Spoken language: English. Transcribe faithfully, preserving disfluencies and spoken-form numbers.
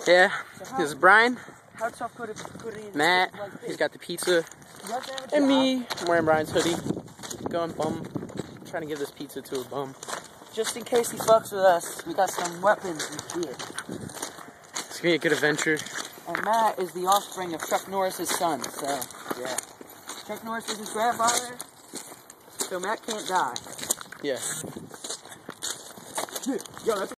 Yeah, So how, this is Brian, how tough could it, could it Matt, like this? he's got the pizza, You have to have a and job. me, I'm wearing Brian's hoodie, going bum, trying to give this pizza to a bum. Just in case he fucks with us, we got some weapons and shit. It's gonna be a good adventure. And Matt is the offspring of Chuck Norris's son, so, yeah. Chuck Norris is his grandfather, so Matt can't die. Yeah. Yo, that's